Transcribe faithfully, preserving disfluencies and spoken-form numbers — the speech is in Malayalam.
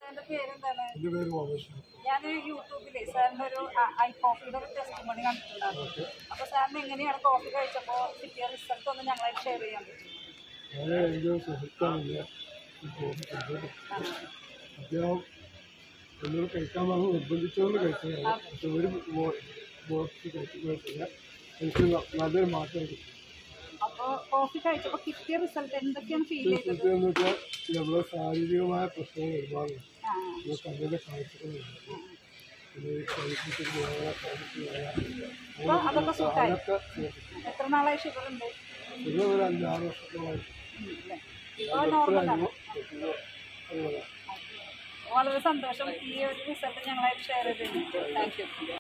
സാറിന്റെ പേരെന്താണ്? എൻ്റെ പേര് മോഹൻ. ഞാൻ യൂട്യൂബിലെ സാറിന്റെ ഒരു ഐ കോഫിയുടെ ഒരു ടെസ്റ്റ് മണി കണ്ടിട്ടുണ്ടായിരുന്നു. അപ്പൊ സാറിന് എങ്ങനെയാണ് കോഫി കഴിച്ചപ്പോൾ കിട്ടിയ റിസൾട്ട് ഒന്ന് ഞങ്ങളായിട്ട് ഷെയർ ചെയ്യാൻ പറ്റും? ഞാൻ എൻ്റെ സുഹൃത്താണില്ല അദ്ദേഹം എന്നോട് കഴിക്കാൻ പറഞ്ഞ് നിർബന്ധിച്ചുകൊണ്ട് കഴിച്ചതാണ്. പക്ഷെ ഒരു ബോക്സ് കഴിച്ചില്ല, എനിക്ക് നല്ലൊരു മാറ്റം കിട്ടി. അപ്പോൾ കോഫി കഴിച്ചപ്പോൾ കിട്ടിയ റിസൾട്ട് എന്തൊക്കെയാണ് ഫീൽ ചെയ്തത്? എന്ന് വെച്ചാൽ നമ്മളെ ശാരീരികമായ പ്രശ്നങ്ങൾ ഒരുപാട് കണ്ണിൻ്റെ കാഴ്ചകളുണ്ട്, പിന്നെ അതൊക്കെ എത്ര നാളായി ഷുഗർ ഉണ്ട്? ഇത് ഒരു അഞ്ചാറ് വർഷത്തോളമായി. വളരെ സന്തോഷം ഈ ഒരു റിസൾട്ട് ഞങ്ങളായിട്ട് ഷെയർ ചെയ്തത്. Thank U.